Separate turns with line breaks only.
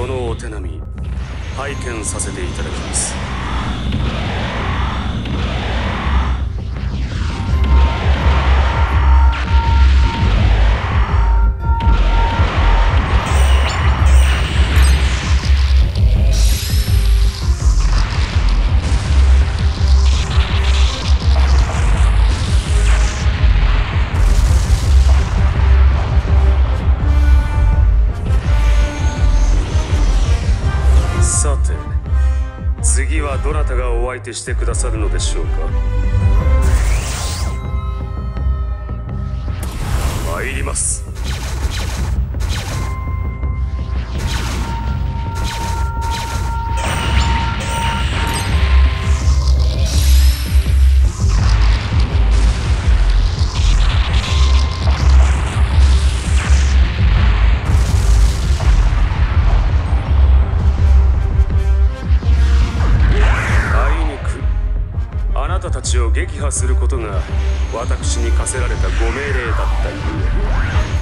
そのお手並み拝見させていただきます。さて、次はどなたがお相手してくださるのでしょうか。参ります。あなたたちを撃破することが私に課せられたご命令だったゆえ。